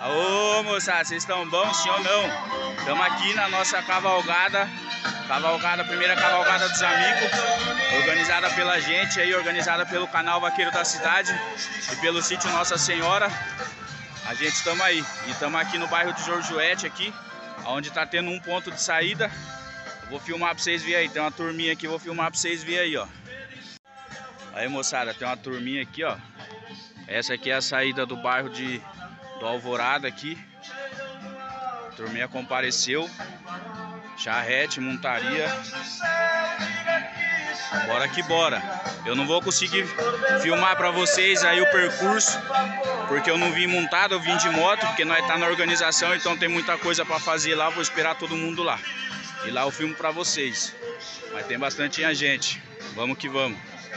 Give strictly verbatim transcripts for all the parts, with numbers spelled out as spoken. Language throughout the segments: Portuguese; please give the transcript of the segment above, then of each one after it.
Ô moçada, vocês estão bons, sim ou não? Estamos aqui na nossa cavalgada, cavalgada, primeira cavalgada dos amigos, organizada pela gente aí, organizada pelo canal Vaqueiro da Cidade e pelo sítio Nossa Senhora. A gente estamos aí, e estamos aqui no bairro de Jorjuete aqui, onde está tendo um ponto de saída. Eu vou filmar para vocês verem aí, tem uma turminha aqui, vou filmar para vocês verem aí, ó. Aí moçada, tem uma turminha aqui, ó. Essa aqui é a saída do bairro de do Alvorada aqui. A turminha compareceu. Charrete, montaria. Bora que bora. Eu não vou conseguir filmar pra vocês aí o percurso, porque eu não vim montado, eu vim de moto, porque nós tá na organização, então tem muita coisa pra fazer lá, vou esperar todo mundo lá. E lá eu filmo pra vocês. Mas tem bastante gente. Vamos que vamos.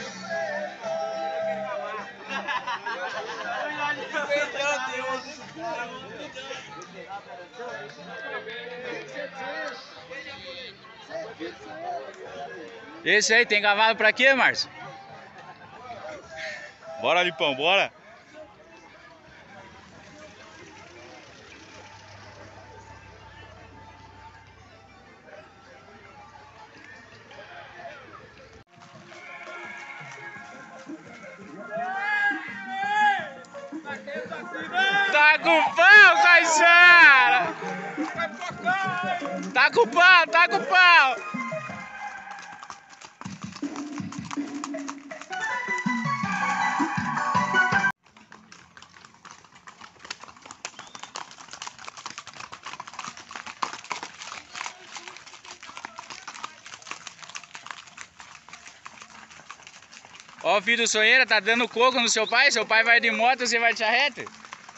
Esse aí tem cavalo pra quê, Márcio? Bora, Lipão, bora! Tá com pau, Caixara! Tá com pau, tá com pau! Ó, o filho do sonheira tá dando coco no seu pai? Seu pai vai de moto, você vai de charrete?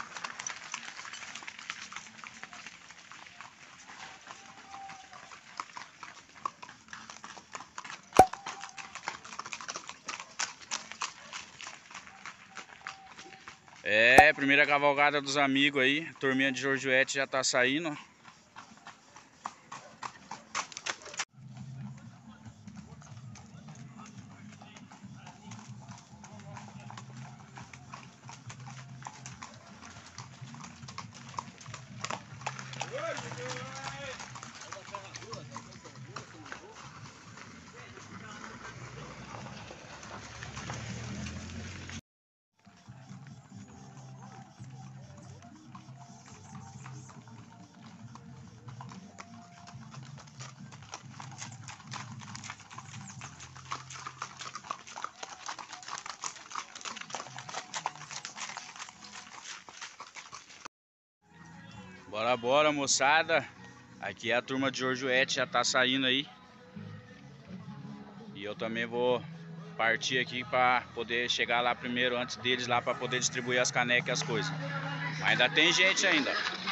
É, primeira cavalgada dos amigos aí. A turminha de Jorjuete já tá saindo. Bora, bora, moçada. Aqui é a turma de Jorjuete, já tá saindo aí. E eu também vou partir aqui para poder chegar lá primeiro, antes deles lá, para poder distribuir as canecas e as coisas. Mas ainda tem gente ainda.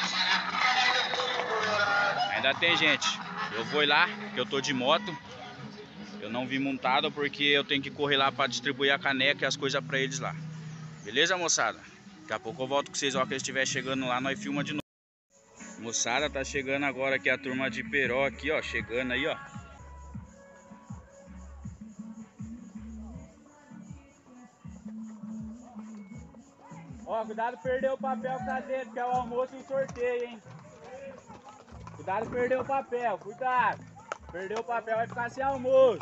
Ainda tem gente. Eu vou lá, que eu tô de moto. Eu não vim montado porque eu tenho que correr lá para distribuir a caneca e as coisas para eles lá. Beleza, moçada? Daqui a pouco eu volto com vocês, ó, que eles estiver chegando lá, nós filma de novo. Moçada, tá chegando agora aqui a turma de Peró aqui, ó, chegando aí, ó. Ó, cuidado perder o papel que tá dentro, que é o almoço e o sorteio, hein. Cuidado perder o papel, cuidado. Perdeu o papel, vai ficar sem almoço.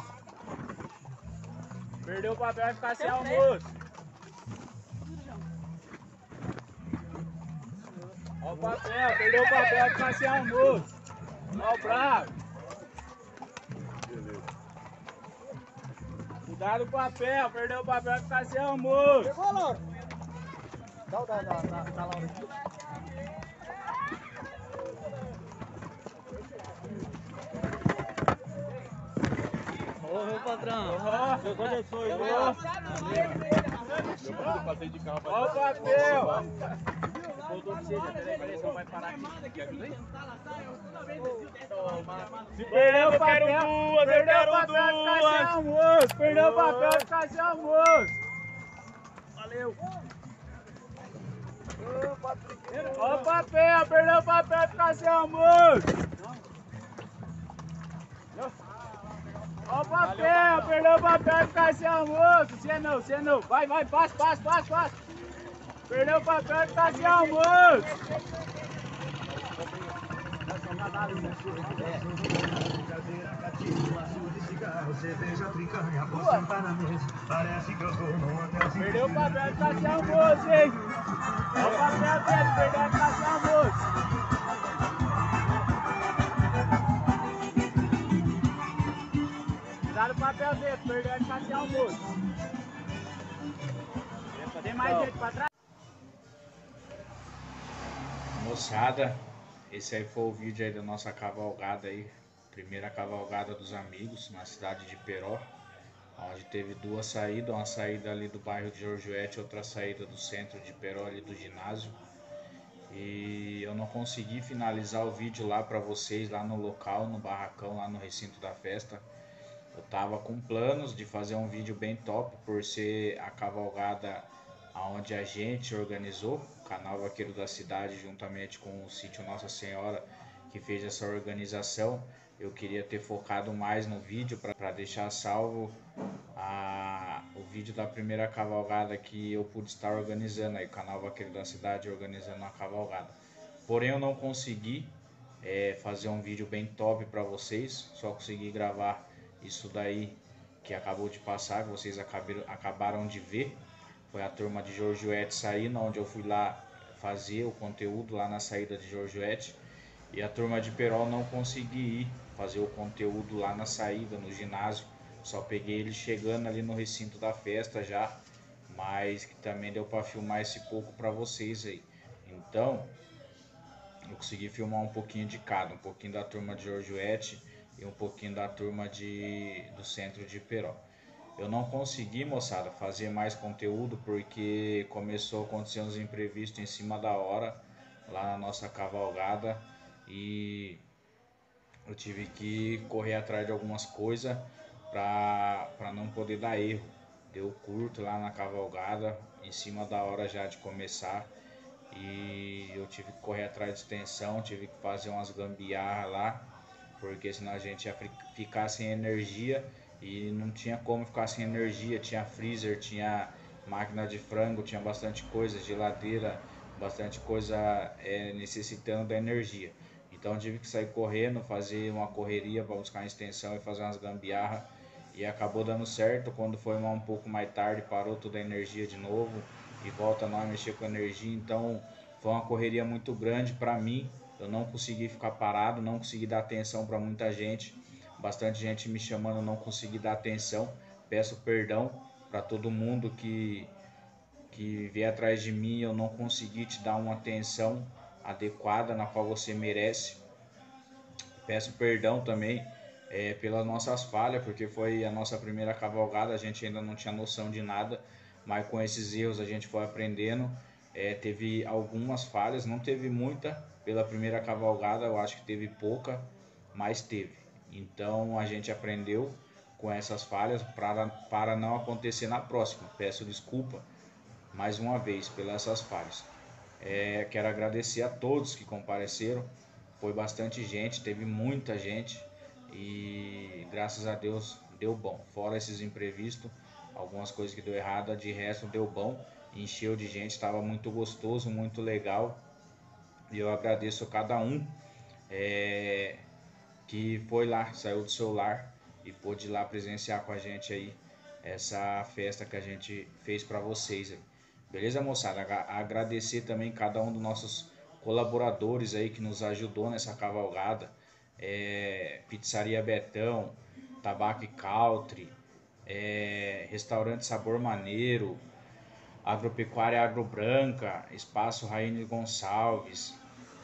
Perdeu o papel, vai ficar sem almoço. Ó o papel, perdeu o papel, vai ficar sem almoço. Ó o bravo. Cuidado com o papel, perdeu o papel, vai ficar sem almoço. Pegou, Laura? Dá o da, da, da, da Laura aqui. Ô, meu patrão. Ó, Você começou aí, ó. Eu passei de carro pra Ó o papel. voltou pra você, peraí, peraí, você não vai parar aqui. Quer ajuda aí? Se perdeu o papel, duas, perdeu o papel, vai ficar sem almoço. Perdeu o papel, vai ficar sem almoço. Valeu. Ó o papel, perdeu o papel, vai ficar sem almoço. Ó o papel, perdeu o papel, vai ficar sem almoço. Você não, você não. Vai, vai, passa, passa, passa, passa. Perdeu o papel, vai ficar sem almoço. Perdeu o papel de fazer almoço, hein? Olha o papel dele, perdeu de fazer almoço. Usaram o papel dele, perdeu de fazer almoço. Tem mais gente pra trás? Moçada, esse aí foi o vídeo aí da nossa cavalgada aí, primeira cavalgada dos amigos na cidade de Peró, onde teve duas saídas, uma saída ali do bairro de Jorjuete, outra saída do centro de Peró ali do ginásio. E eu não consegui finalizar o vídeo lá para vocês lá no local, no barracão, lá no recinto da festa. Eu tava com planos de fazer um vídeo bem top por ser a cavalgada onde a gente organizou, o canal Vaqueiro da Cidade, juntamente com o sítio Nossa Senhora, que fez essa organização. Eu queria ter focado mais no vídeo para deixar salvo a, o vídeo da primeira cavalgada que eu pude estar organizando aí, o canal Vaqueiro da Cidade organizando a cavalgada. Porém eu não consegui é, fazer um vídeo bem top para vocês, só consegui gravar isso daí que acabou de passar, que vocês acabaram, acabaram de ver. Foi a turma de Jorjuete saindo, onde eu fui lá fazer o conteúdo lá na saída de Jorjuete. E a turma de Peró não consegui ir fazer o conteúdo lá na saída, no ginásio. Só peguei ele chegando ali no recinto da festa já, mas que também deu para filmar esse pouco para vocês aí. Então, eu consegui filmar um pouquinho de cada, um pouquinho da turma de Jorjuete e um pouquinho da turma de, do centro de Peró. Eu não consegui, moçada, fazer mais conteúdo porque começou a acontecer uns imprevistos em cima da hora lá na nossa cavalgada e eu tive que correr atrás de algumas coisas para não poder dar erro. Deu curto lá na cavalgada, em cima da hora já de começar, e eu tive que correr atrás de extensão, tive que fazer umas gambiarras lá, porque senão a gente ia ficar sem energia e não tinha como ficar sem energia. Tinha freezer, tinha máquina de frango, tinha bastante coisa, geladeira, bastante coisa é, necessitando da energia. Então tive que sair correndo, fazer uma correria para buscar uma extensão e fazer umas gambiarras. E acabou dando certo. Quando foi um pouco mais tarde, parou toda a energia de novo e volta a nós mexer com energia. Então foi uma correria muito grande para mim. Eu não consegui ficar parado, não consegui dar atenção para muita gente. Bastante gente me chamando, não consegui dar atenção. Peço perdão para todo mundo que, que vier atrás de mim. Eu não consegui te dar uma atenção adequada na qual você merece. Peço perdão também é, pelas nossas falhas, porque foi a nossa primeira cavalgada, a gente ainda não tinha noção de nada, mas com esses erros a gente foi aprendendo. É, teve algumas falhas, não teve muita pela primeira cavalgada, eu acho que teve pouca, mas teve. Então a gente aprendeu com essas falhas para, para não acontecer na próxima. Peço desculpa mais uma vez pelas essas falhas. É, quero agradecer a todos que compareceram. Foi bastante gente, teve muita gente e graças a Deus deu bom. Fora esses imprevistos, algumas coisas que deu errado, de resto deu bom. Encheu de gente, estava muito gostoso, muito legal. E eu agradeço a cada um é, que foi lá, saiu do seu lar e pôde ir lá presenciar com a gente aí essa festa que a gente fez para vocês aí. Beleza, moçada? Agradecer também cada um dos nossos colaboradores aí que nos ajudou nessa cavalgada. É, Pizzaria Betão, Tabaco e Country, é, Restaurante Sabor Maneiro, Agropecuária Agro Branca, Espaço Raine Gonçalves,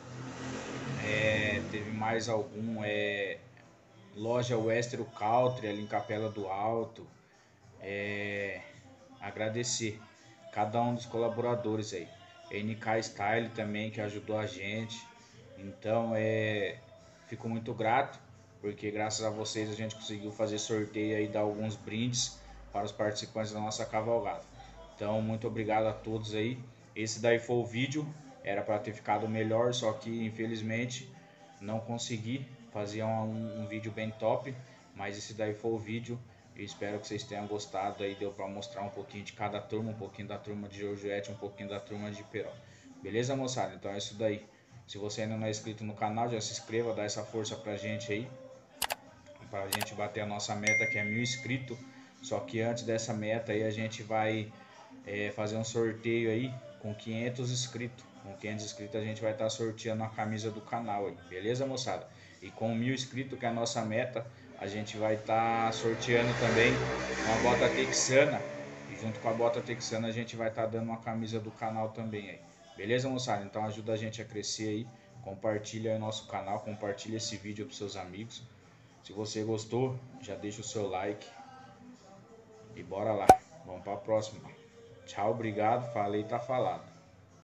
é, teve mais algum, é, Loja Westero Country ali em Capela do Alto. É, agradecer cada um dos colaboradores aí. N K Style também que ajudou a gente. Então é, fico muito grato porque graças a vocês a gente conseguiu fazer sorteio aí, dar alguns brindes para os participantes da nossa cavalgada. Então muito obrigado a todos aí. Esse daí foi o vídeo, era para ter ficado melhor, só que infelizmente não consegui fazer um, um vídeo bem top, mas esse daí foi o vídeo. Eu espero que vocês tenham gostado aí, deu para mostrar um pouquinho de cada turma, um pouquinho da turma de Jorjuete, um pouquinho da turma de Peró. Beleza, moçada? Então é isso daí. Se você ainda não é inscrito no canal, já se inscreva, dá essa força pra gente aí, para a gente bater a nossa meta, que é mil inscritos. Só que antes dessa meta aí a gente vai é, fazer um sorteio aí com quinhentos inscritos. Com quinhentos inscritos a gente vai estar tá sorteando a camisa do canal aí, beleza, moçada? E com mil inscritos, que é a nossa meta, a gente vai estar tá sorteando também uma bota texana. E junto com a bota texana a gente vai estar tá dando uma camisa do canal também aí. Beleza, moçada? Então ajuda a gente a crescer aí. Compartilha aí o nosso canal, compartilha esse vídeo para seus amigos. Se você gostou, já deixa o seu like. E bora lá. Vamos para a próxima. Tchau, obrigado. Falei, tá falado.